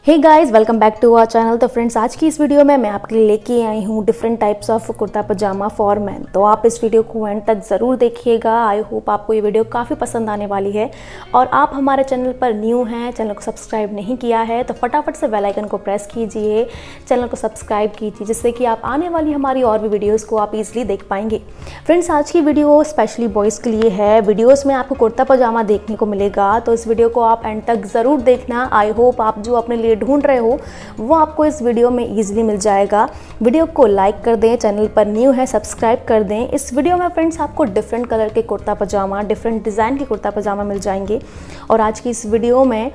Hey guys, welcome back to our channel. तो friends, आज की इस वीडियो में मैं आपके लिए लेके आई हूँ different types of kurta pyjama for man. तो आप इस वीडियो को एंड तक ज़रूर देखिएगा। आई होप आपको ये वीडियो काफ़ी पसंद आने वाली है। और आप हमारे चैनल पर न्यू हैं, चैनल को सब्सक्राइब नहीं किया है तो फटाफट से बेल आइकन को प्रेस कीजिए, चैनल को सब्सक्राइब कीजिए, जिससे कि आप आने वाली हमारी और भी वीडियोज़ को आप ईजिली देख पाएंगे। फ्रेंड्स, आज की वीडियो स्पेशली बॉयज़ के लिए है। वीडियोज़ में आपको कुर्ता पजामा देखने को मिलेगा, तो इस वीडियो को आप एंड तक ज़रूर देखना। आई होप आप जो अपने लिए ढूंढ रहे हो वो आपको इस वीडियो में इजीली मिल जाएगा। वीडियो को लाइक कर दें, चैनल पर न्यू है सब्सक्राइब कर दें। इस वीडियो में फ्रेंड्स आपको डिफरेंट कलर के कुर्ता पजामा, डिफरेंट डिज़ाइन के कुर्ता पजामा मिल जाएंगे। और आज की इस वीडियो में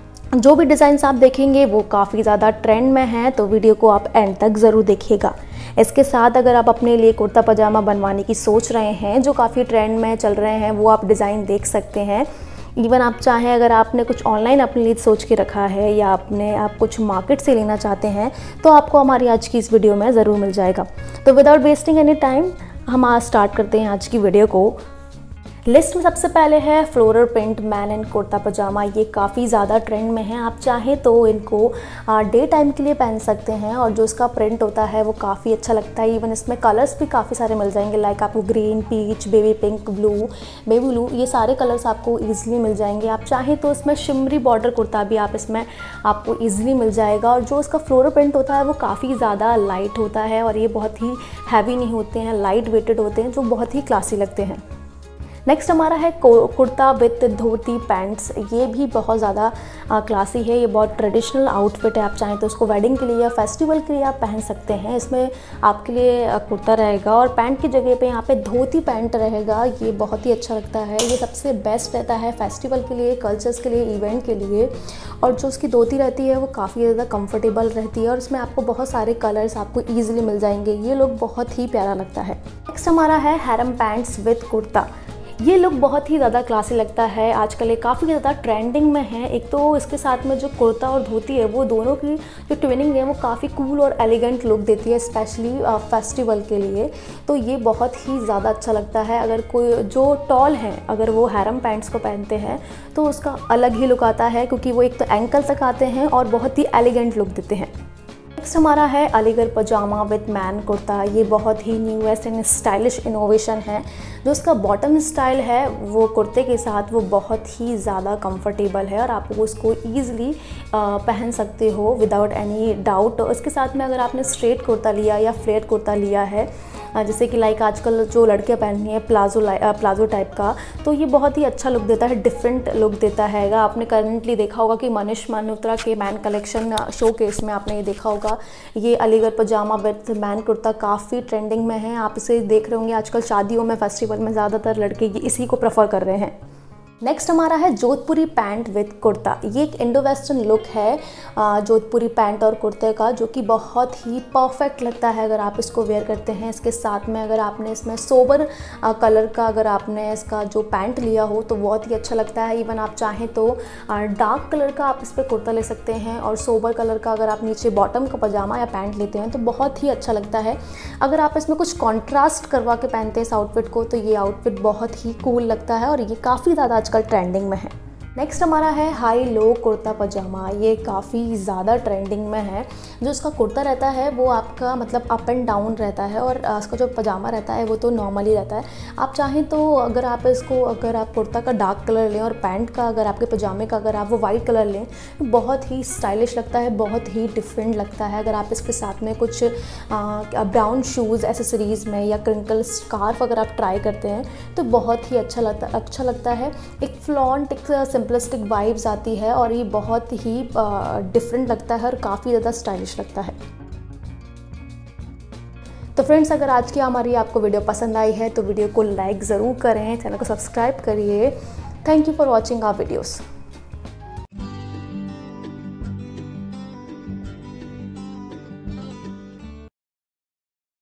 जो भी डिज़ाइंस आप देखेंगे वो काफ़ी ज़्यादा ट्रेंड में हैं, तो वीडियो को आप एंड तक ज़रूर देखिएगा। इसके साथ अगर आप अपने लिए कुर्ता पजामा बनवाने की सोच रहे हैं जो काफ़ी ट्रेंड में चल रहे हैं, वो आप डिज़ाइन देख सकते हैं। इवन आप चाहें, अगर आपने कुछ ऑनलाइन अपने लिए सोच के रखा है या आप कुछ मार्केट से लेना चाहते हैं, तो आपको हमारी आज की इस वीडियो में ज़रूर मिल जाएगा। तो विदाउट वेस्टिंग एनी टाइम हम आज स्टार्ट करते हैं आज की वीडियो को। लिस्ट में सबसे पहले है floral print man and kurta pyjama. ये काफ़ी ज़्यादा ट्रेंड में है। आप चाहें तो इनको डे टाइम के लिए पहन सकते हैं, और जो इसका प्रिंट होता है वो काफ़ी अच्छा लगता है। इवन इसमें कलर्स भी काफ़ी सारे मिल जाएंगे, लाइक आपको green, peach, baby pink, baby blue, ये सारे कलर्स आपको ईजिली मिल जाएंगे। आप चाहें तो इसमें शिमरी बॉर्डर कुर्ता भी आप इसमें आपको ईजिली मिल जाएगा। और जो इसका फ्लोरल प्रिंट होता है वो काफ़ी ज़्यादा लाइट होता है, और ये बहुत ही हैवी नहीं होते हैं, लाइट वेटेड होते हैं, जो बहुत ही क्लासी लगते हैं। नेक्स्ट हमारा है कुर्ता विथ धोती पैंट्स। ये भी बहुत ज़्यादा क्लासी है। ये बहुत ट्रेडिशनल आउटफिट है। आप चाहें तो इसको वेडिंग के लिए या फेस्टिवल के लिए आप पहन सकते हैं। इसमें आपके लिए कुर्ता रहेगा और पैंट की जगह पे यहाँ पे धोती पैंट रहेगा। ये बहुत ही अच्छा लगता है। ये सबसे बेस्ट रहता है फेस्टिवल के लिए, कल्चर्स के लिए, इवेंट के लिए। और जो उसकी धोती रहती है वो काफ़ी ज़्यादा कंफर्टेबल रहती है, और इसमें आपको बहुत सारे कलर्स आपको ईजिली मिल जाएंगे। ये लुक बहुत ही प्यारा लगता है। नेक्स्ट हमारा है हैरम पैंट्स विथ कुर्ता। ये लुक बहुत ही ज़्यादा क्लासी लगता है। आजकल ये काफ़ी ज़्यादा ट्रेंडिंग में है। एक तो इसके साथ में जो कुर्ता और धोती है, वो दोनों की जो ट्विनिंग है वो काफ़ी कूल और एलिगेंट लुक देती है, स्पेशली फेस्टिवल के लिए। तो ये बहुत ही ज़्यादा अच्छा लगता है। अगर कोई जो टॉल हैं, अगर वो हैरम पैंट्स को पहनते हैं तो उसका अलग ही लुक आता है, क्योंकि वो एक तो एंकल तक आते हैं और बहुत ही एलिगेंट लुक देते हैं। नेक्स्ट हमारा है Aligarh pyjama with man kurta. ये बहुत ही न्यूएस्ट एंड स्टाइलिश इनोवेशन है। जो इसका बॉटम स्टाइल है वो कुर्ते के साथ वो बहुत ही ज़्यादा कंफर्टेबल है, और आप उसको ईज़िली पहन सकते हो विदाउट एनी डाउट। इसके साथ में अगर आपने स्ट्रेट कुर्ता लिया या फ्लेयर कुर्ता लिया है, जैसे कि लाइक आजकल जो लड़कियां पहन रही हैं प्लाजो टाइप का, तो ये बहुत ही अच्छा लुक देता है, डिफरेंट लुक देता है। आपने करंटली देखा होगा कि मनीष मल्होत्रा के मैन कलेक्शन शो केस में आपने ये देखा होगा, ये Aligarh pyjama with man kurta काफ़ी ट्रेंडिंग में है। आप इसे देख रहे होंगे आजकल शादियों में, फेस्टिवल में ज़्यादातर लड़के इसी को प्रेफर कर रहे हैं। नेक्स्ट हमारा है जोधपुरी पैंट विथ कुर्ता। ये एक इंडो वेस्टर्न लुक है जोधपुरी पैंट और कुर्ते का, जो कि बहुत ही परफेक्ट लगता है अगर आप इसको वेयर करते हैं। इसके साथ में अगर आपने इसमें सोबर कलर का अगर आपने इसका जो पैंट लिया हो तो बहुत ही अच्छा लगता है। इवन आप चाहें तो डार्क कलर का आप इस पर कुर्ता ले सकते हैं, और सोबर कलर का अगर आप नीचे बॉटम का पजामा या पैंट लेते हैं तो बहुत ही अच्छा लगता है। अगर आप इसमें कुछ कॉन्ट्रास्ट करवा के पहनते हैं इस आउटफिट को, तो ये आउटफिट बहुत ही कूल लगता है, और ये काफ़ी ज़्यादा आजकल ट्रेंडिंग में है। नेक्स्ट हमारा है हाई लो कुर्ता पजामा। ये काफ़ी ज़्यादा ट्रेंडिंग में है। जो इसका कुर्ता रहता है वो आपका मतलब अप एंड डाउन रहता है, और इसका जो पजामा रहता है वो तो नॉर्मली रहता है। आप चाहें तो अगर आप कुर्ता का डार्क कलर लें और पैंट का अगर आपके पजामे का अगर आप वो वाइट कलर लें, तो बहुत ही स्टाइलिश लगता है, बहुत ही डिफरेंट लगता है। अगर आप इसके साथ में कुछ ब्राउन शूज़ एसेसरीज़ में या क्रिंकल स्कार्फ अगर आप ट्राई करते हैं तो बहुत ही अच्छा लगता है। एक फ्लॉन्ट, एक सिंपलिस्टिक वाइब्स आती है, और ये बहुत ही डिफरेंट लगता है और काफ़ी ज़्यादा स्टाइलिश लगता है। तो फ्रेंड्स, अगर आज की हमारी आपको वीडियो पसंद आई है तो वीडियो को लाइक ज़रूर करें, चैनल को सब्सक्राइब करिए। Thank you for watching our videos.